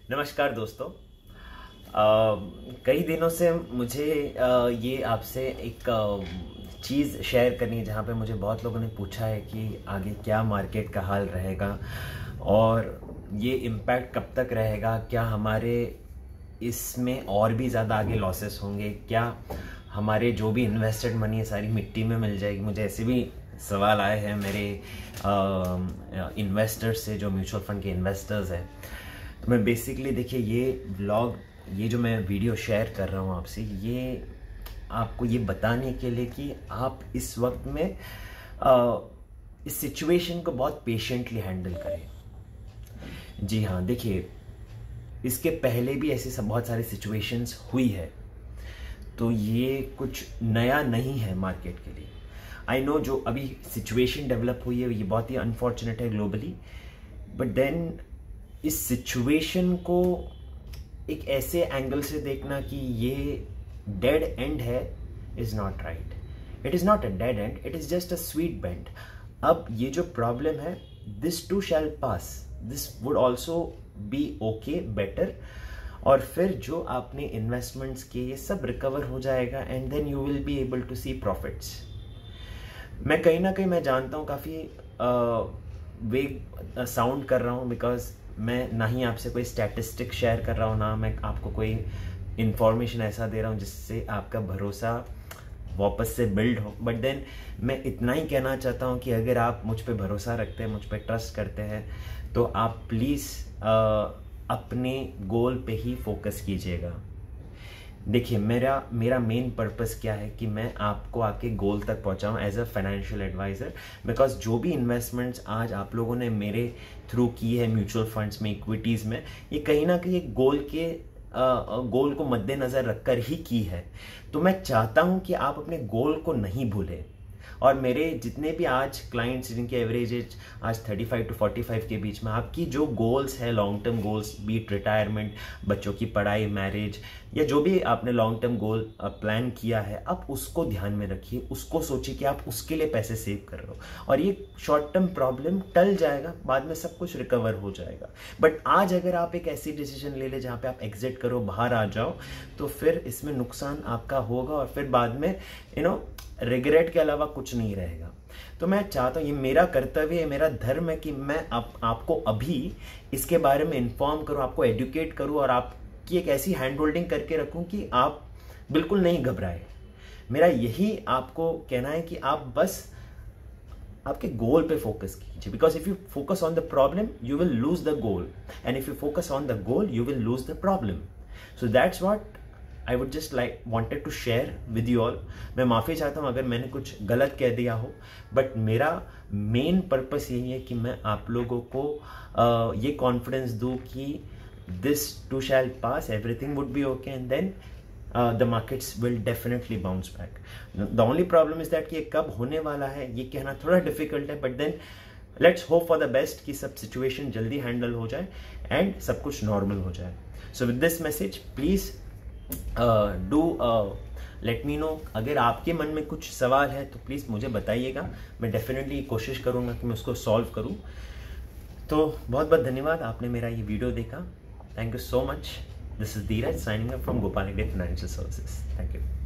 नमस्कार दोस्तों। कई दिनों से मुझे ये आपसे एक चीज़ शेयर करनी है जहाँ पे मुझे बहुत लोगों ने पूछा है कि आगे क्या मार्केट का हाल रहेगा और ये इम्पैक्ट कब तक रहेगा, क्या हमारे इसमें और भी ज़्यादा आगे लॉसेस होंगे, क्या हमारे जो भी इन्वेस्टेड मनी है सारी मिट्टी में मिल जाएगी। मुझे ऐसे भी सवाल आए हैं मेरे इन्वेस्टर्स से, जो म्यूचुअल फंड के इन्वेस्टर्स हैं। तो मैं बेसिकली देखिए ये व्लॉग, ये जो मैं वीडियो शेयर कर रहा हूँ आपसे, ये आपको ये बताने के लिए कि आप इस वक्त में इस सिचुएशन को बहुत पेशेंटली हैंडल करें। जी हाँ, देखिए इसके पहले भी ऐसी बहुत सारी सिचुएशंस हुई है, तो ये कुछ नया नहीं है मार्केट के लिए। आई नो जो अभी सिचुएशन डेवलप हुई है ये बहुत ही अनफॉर्चुनेट है ग्लोबली, बट देन इस सिचुएशन को एक ऐसे एंगल से देखना कि ये डेड एंड है is not right. It is not a dead end, it is just a sweet bend. अब ये जो प्रॉब्लम है, this too shall pass, this would also be okay, better. और फिर जो आपने इन्वेस्टमेंट्स किए ये सब रिकवर हो जाएगा and then you will be able to see profits. मैं कहीं ना कहीं मैं जानता हूँ काफ़ी वेग साउंड कर रहा हूँ, बिकॉज मैं ना ही आपसे कोई स्टैटिस्टिक शेयर कर रहा हूँ, ना मैं आपको कोई इंफॉर्मेशन ऐसा दे रहा हूँ जिससे आपका भरोसा वापस से बिल्ड हो। बट देन मैं इतना ही कहना चाहता हूँ कि अगर आप मुझ पे भरोसा रखते हैं, मुझ पे ट्रस्ट करते हैं, तो आप प्लीज़ अपने गोल पे ही फोकस कीजिएगा। देखिए मेरा मेन पर्पस क्या है कि मैं आपको आपके गोल तक पहुंचाऊं as a financial advisor. Because जो भी इन्वेस्टमेंट्स आज आप लोगों ने मेरे थ्रू की है म्यूचुअल फंड्स में, इक्विटीज़ में, ये कहीं ना कहीं एक गोल को मद्देनज़र रखकर ही की है। तो मैं चाहता हूं कि आप अपने गोल को नहीं भूलें। और मेरे जितने भी आज क्लाइंट्स जिनकी एवरेज एज आज 35 to 45 के बीच में, आपकी जो गोल्स है, long term goals, be it retirement, बच्चों की पढ़ाई, मैरिज, या जो भी आपने लॉन्ग टर्म गोल प्लान किया है, आप उसको ध्यान में रखिए, उसको सोचिए कि आप उसके लिए पैसे सेव कर रहे हो। और ये शॉर्ट टर्म प्रॉब्लम टल जाएगा, बाद में सब कुछ रिकवर हो जाएगा। बट आज अगर आप एक ऐसी डिसीजन ले ले जहाँ पे आप एग्जिट करो, बाहर आ जाओ, तो फिर इसमें नुकसान आपका होगा और फिर बाद में रिग्रेट के अलावा कुछ नहीं रहेगा। तो मैं चाहता हूँ, ये मेरा कर्तव्य है, मेरा धर्म है कि मैं आपको अभी इसके बारे में इन्फॉर्म करूँ, आपको एडुकेट करूँ और आपकी एक ऐसी हैंड होल्डिंग करके रखूँ कि आप बिल्कुल नहीं घबराए। मेरा यही आपको कहना है कि आप बस आपके गोल पे फोकस कीजिए। Because if you focus on the problem you will lose the goal, and if you focus on the goal you will lose the problem. So that's what I would just wanted to share with you all। मैं माफ़ी चाहता हूँ अगर मैंने कुछ गलत कह दिया हो, बट मेरा मेन पर्पस यही है कि मैं आप लोगों को ये कॉन्फिडेंस दूँ कि this too shall pass, everything would be okay and then the markets will definitely bounce back. The only problem is that कि ये कब होने वाला है ये कहना थोड़ा डिफिकल्ट है, but then let's hope for the best कि सब सिचुएशन जल्दी हैंडल हो जाए एंड सब कुछ नॉर्मल हो जाए। So with this message please do let me know. अगर आपके मन में कुछ सवाल है तो प्लीज़ मुझे बताइएगा, मैं डेफिनेटली कोशिश करूँगा कि मैं उसको सॉल्व करूँ। तो बहुत बहुत धन्यवाद, आपने मेरा ये वीडियो देखा। Thank you so much. This is Dheeraj signing up from Gopal Hegde financial services. Thank you.